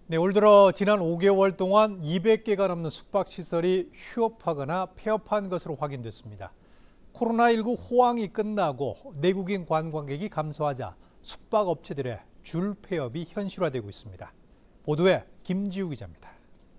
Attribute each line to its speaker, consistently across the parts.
Speaker 1: 네, 올 들어 지난 5개월 동안 200개가 넘는 숙박시설이 휴업하거나 폐업한 것으로 확인됐습니다. 코로나19 호황이 끝나고 내국인 관광객이 감소하자 숙박업체들의 줄 폐업이 현실화되고 있습니다. 보도에 김지우 기자입니다.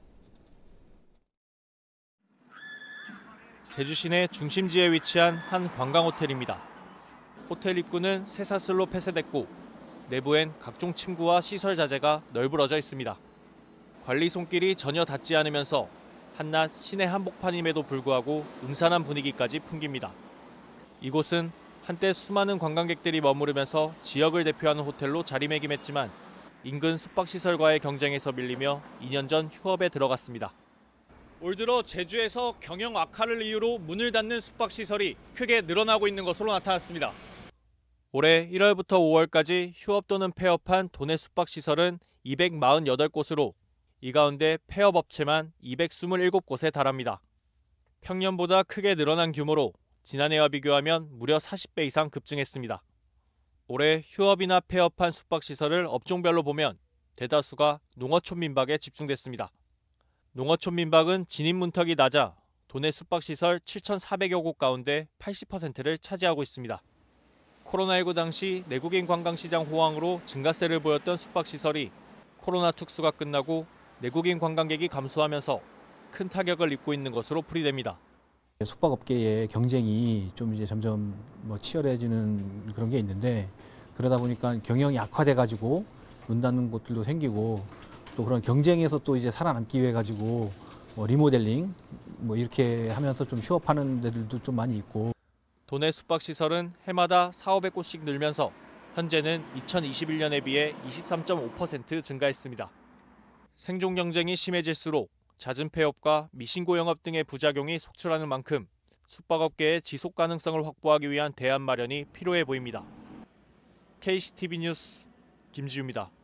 Speaker 2: 제주 시내 중심지에 위치한 한 관광호텔입니다. 호텔 입구는 쇠사슬로 폐쇄됐고 내부엔 각종 침구와 시설 자재가 널브러져 있습니다. 관리 손길이 전혀 닿지 않으면서 한낮 시내 한복판임에도 불구하고 음산한 분위기까지 풍깁니다. 이곳은 한때 수많은 관광객들이 머무르면서 지역을 대표하는 호텔로 자리매김했지만 인근 숙박시설과의 경쟁에서 밀리며 2년 전 휴업에 들어갔습니다. 올 들어 제주에서 경영 악화를 이유로 문을 닫는 숙박시설이 크게 늘어나고 있는 것으로 나타났습니다. 올해 1월부터 5월까지 휴업 또는 폐업한 도내 숙박시설은 248곳으로 이 가운데 폐업업체만 227곳에 달합니다. 평년보다 크게 늘어난 규모로 지난해와 비교하면 무려 40배 이상 급증했습니다. 올해 휴업이나 폐업한 숙박시설을 업종별로 보면 대다수가 농어촌 민박에 집중됐습니다. 농어촌 민박은 진입 문턱이 낮아 도내 숙박시설 7,400여 곳 가운데 80%를 차지하고 있습니다. 코로나19 당시 내국인 관광시장 호황으로 증가세를 보였던 숙박시설이 코로나 특수가 끝나고 내국인 관광객이 감소하면서 큰 타격을 입고 있는 것으로 풀이됩니다.
Speaker 3: 숙박업계의 경쟁이 좀 이제 점점 치열해지는 그런 게 있는데 그러다 보니까 경영이 악화돼가지고 문 닫는 곳들도 생기고 또 그런 경쟁에서 또 이제 살아남기 위해 가지고 리모델링 이렇게 하면서 좀 휴업하는 데들도 좀 많이 있고.
Speaker 2: 도내 숙박시설은 해마다 4,500곳씩 늘면서 현재는 2021년에 비해 23.5% 증가했습니다. 생존 경쟁이 심해질수록 잦은 폐업과 미신고 영업 등의 부작용이 속출하는 만큼 숙박업계의 지속 가능성을 확보하기 위한 대안 마련이 필요해 보입니다. KCTV 뉴스 김지우입니다.